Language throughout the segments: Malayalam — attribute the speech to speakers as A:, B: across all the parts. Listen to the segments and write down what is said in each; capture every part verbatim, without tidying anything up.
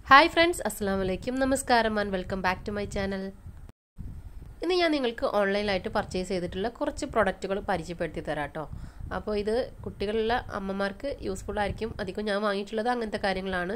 A: Hi friends, assalamu alaikum, namaskaram and welcome back to my channel. ഇന്ന് ഞാൻ നിങ്ങൾക്ക് ഓൺലൈനിലായിട്ട് പർച്ചേസ് ചെയ്തിട്ടുള്ള കുറച്ച് പ്രൊഡക്റ്റുകൾ പരിചയപ്പെടുത്തി തരാം കേട്ടോ. അപ്പോൾ ഇത് കുട്ടികളുള്ള അമ്മമാർക്ക് യൂസ്ഫുൾ ആയിരിക്കും. അധികം ഞാൻ വാങ്ങിയിട്ടുള്ളത് അങ്ങനത്തെ കാര്യങ്ങളാണ്.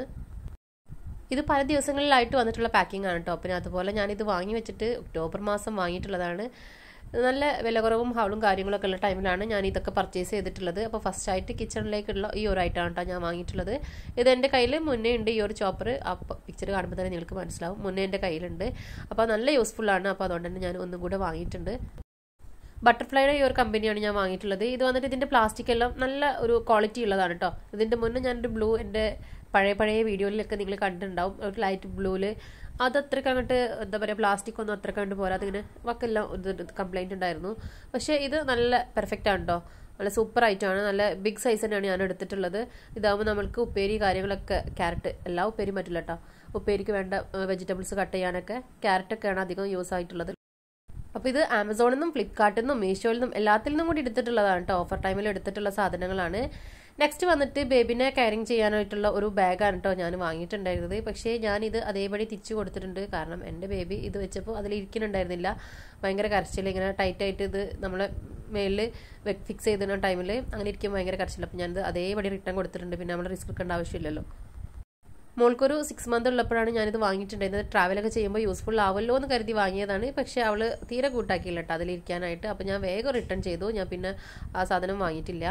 A: ഇത് പല ദിവസങ്ങളിലായിട്ട് വന്നിട്ടുള്ള പാക്കിംഗ് ആണ് കേട്ടോ. പിന്നെ അതുപോലെ ഞാനിത് വാങ്ങി വെച്ചിട്ട് ഒക്ടോബർ മാസം വാങ്ങിയിട്ടുള്ളതാണ്. നല്ല വിലകുറവും ഹൗളും കാര്യങ്ങളൊക്കെ ഉള്ള ടൈമിലാണ് ഞാൻ ഇതൊക്കെ പർച്ചേസ് ചെയ്തിട്ടുള്ളത്. അപ്പോൾ ഫസ്റ്റ് ആയിട്ട് കിച്ചണിലേക്കുള്ള ഈ ഒരു ഐറ്റമാണ് കേട്ടോ ഞാൻ വാങ്ങിയിട്ടുള്ളത്. ഇത് എൻ്റെ കയ്യിൽ മുന്നേ ഉണ്ട് ഈ ഒരു ചോപ്പർ. ആ പിക്ചർ കാണുമ്പോൾ തന്നെ നിങ്ങൾക്ക് മനസ്സിലാവും മുന്നേ എൻ്റെ കയ്യിലുണ്ട്. അപ്പോൾ നല്ല യൂസ്ഫുൾ ആണ്. അപ്പോൾ അതുകൊണ്ട് തന്നെ ഞാൻ ഒന്നും കൂടെ വാങ്ങിയിട്ടുണ്ട്. ബട്ടർഫ്ലൈയുടെ ഈ ഒരു കമ്പനിയാണ് ഞാൻ വാങ്ങിയിട്ടുള്ളത്. ഇത് വന്നിട്ട് ഇതിൻ്റെ പ്ലാസ്റ്റിക് എല്ലാം നല്ല ഒരു ക്വാളിറ്റി ഉള്ളതാണ് കേട്ടോ. ഇതിൻ്റെ മുന്നേ ഞാനൊരു ബ്ലൂ എൻ്റെ പഴയ പഴയ വീഡിയോയിലൊക്കെ നിങ്ങൾ കണ്ടിട്ടുണ്ടാവും. ഒരു ലൈറ്റ് ബ്ലൂവിൽ അത് അത്രയ്ക്ക് അങ്ങോട്ട് എന്താ പറയുക പ്ലാസ്റ്റിക് ഒന്നും അത്രയ്ക്ക് കണ്ട് പോരാ. അതിങ്ങനെ വക്കെല്ലാം ഇത് കംപ്ലൈൻറ്റ് ഉണ്ടായിരുന്നു. പക്ഷേ ഇത് നല്ല പെർഫെക്റ്റ് ആണ് കേട്ടോ. നല്ല സൂപ്പർ ആയിട്ടാണ്. നല്ല ബിഗ് സൈസ് തന്നെയാണ് ഞാൻ എടുത്തിട്ടുള്ളത്. ഇതാകുമ്പോൾ നമ്മൾക്ക് ഉപ്പേരി കാര്യങ്ങളൊക്കെ ക്യാരറ്റ് എല്ലാ ഉപ്പേരി പറ്റില്ല കേട്ടോ. ഉപ്പേരിക്ക് വേണ്ട വെജിറ്റബിൾസ് കട്ട് ചെയ്യാനൊക്കെ ക്യാരറ്റൊക്കെയാണ് അധികം യൂസ് ആയിട്ടുള്ളത്. അപ്പോൾ ഇത് ആമസോണിൽ നിന്നും ഫ്ലിപ്കാർട്ടിൽ നിന്നും മീഷോയിൽ നിന്നും എല്ലാത്തിൽ നിന്നും കൂടി എടുത്തിട്ടുള്ളതാണ് കേട്ടോ. ഓഫർ ടൈമിൽ എടുത്തിട്ടുള്ള സാധനങ്ങളാണ്. നെക്സ്റ്റ് വന്നിട്ട് ബേബിനെ ക്യാരിങ് ചെയ്യാനായിട്ടുള്ള ഒരു ബാഗാണ് കേട്ടോ ഞാൻ വാങ്ങിയിട്ടുണ്ടായിരുന്നത്. പക്ഷേ ഞാനിത് അതേപടി തിരിച്ചു കൊടുത്തിട്ടുണ്ട്. കാരണം എൻ്റെ ബേബി ഇത് വെച്ചപ്പോൾ അതിൽ ഇരിക്കുന്നുണ്ടായിരുന്നില്ല. ഭയങ്കര കരച്ചിൽ, ഇങ്ങനെ ടൈറ്റായിട്ട് ഇത് നമ്മളെ മേലിൽ ഫിക്സ് ചെയ്തിരുന്ന ടൈമിൽ അങ്ങനെ ഇരിക്കുമ്പോൾ ഭയങ്കര കരച്ചില്ല. അപ്പോൾ ഞാനിത് അതേപടി റിട്ടേൺ കൊടുത്തിട്ടുണ്ട്. പിന്നെ നമ്മൾ റിസ്ക് എടുക്കേണ്ട ആവശ്യമില്ലല്ലോ. മോൾക്കൊരു സിക്സ് മന്ത് ഉള്ളപ്പോഴാണ് ഞാനിത് വാങ്ങിയിട്ടുണ്ടായിരുന്നത്. ട്രാവലൊക്കെ ചെയ്യുമ്പോൾ യൂസ്ഫുൾ ആവല്ലോ എന്ന് കരുതി വാങ്ങിയതാണ്. പക്ഷേ അവൾ തീരെ കൂട്ടാക്കിയില്ല കേട്ടോ അതിലിരിക്കാനായിട്ട്. അപ്പോൾ ഞാൻ വേഗം റിട്ടേൺ ചെയ്തു. ഞാൻ പിന്നെ ആ സാധനം വാങ്ങിയിട്ടില്ല.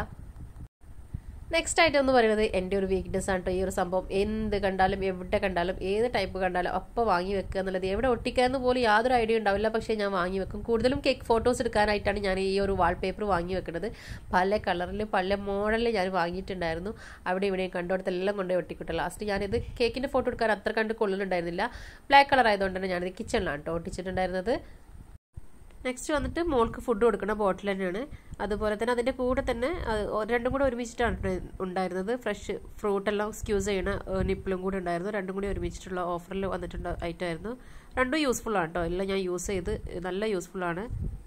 A: നെക്സ്റ്റ് ആയിട്ട് എന്ന് പറയുന്നത് എൻ്റെ ഒരു വീക്ക്നെസ് ആണ് കേട്ടോ ഈ ഒരു സംഭവം. എന്ത് കണ്ടാലും എവിടെ കണ്ടാലും ഏത് ടൈപ്പ് കണ്ടാലും അപ്പോൾ വാങ്ങി വെക്കുക എന്നുള്ളത്. എവിടെ ഒട്ടിക്കാന്ന് പോലും യാതൊരു ഐഡിയ ഉണ്ടാവില്ല. പക്ഷേ ഞാൻ വാങ്ങി വെക്കും. കൂടുതലും കേക്ക് ഫോട്ടോസ് എടുക്കാനായിട്ടാണ് ഞാൻ ഈ ഒരു വാൾപേപ്പർ വാങ്ങി വെക്കുന്നത്. പല കളറിൽ പല മോഡലിൽ ഞാൻ വാങ്ങിയിട്ടുണ്ടായിരുന്നു. അവിടെ ഇവിടെയും കണ്ടോടത്തെല്ലാം കൊണ്ടുപോയി ഒട്ടിക്കിട്ടും. ലാസ്റ്റ് ഞാനിത് കേക്കിൻ്റെ ഫോട്ടോ എടുക്കാൻ അത്ര കണ്ട് കൊള്ളുന്നുണ്ടായിരുന്നില്ല. ബ്ലാക്ക് കളർ ആയതുകൊണ്ട് തന്നെ ഞാനിത് കിച്ചണിലാണ് കേട്ടോ ഒട്ടിച്ചിട്ടുണ്ടായിരുന്നത്. നെക്സ്റ്റ് വന്നിട്ട് മോൾക്ക് ഫുഡ് കൊടുക്കുന്ന ബോട്ടിൽ തന്നെയാണ്. അതുപോലെ തന്നെ അതിൻ്റെ കൂടെ തന്നെ രണ്ടും കൂടെ ഒരുമിച്ചിട്ടാണ് ഉണ്ടായിരുന്നത്. ഫ്രഷ് ഫ്രൂട്ടെല്ലാം സ്ക്യൂസ് ചെയ്യണ നിപ്പിളും കൂടെ ഉണ്ടായിരുന്നു. രണ്ടും കൂടി ഒരുമിച്ചിട്ടുള്ള ഓഫറിൽ വന്നിട്ടുള്ള ഐറ്റമായിരുന്നു. രണ്ടും യൂസ്ഫുൾ ആണ് കേട്ടോ. എല്ലാം ഞാൻ യൂസ് ചെയ്ത് നല്ല യൂസ്ഫുൾ ആണ്.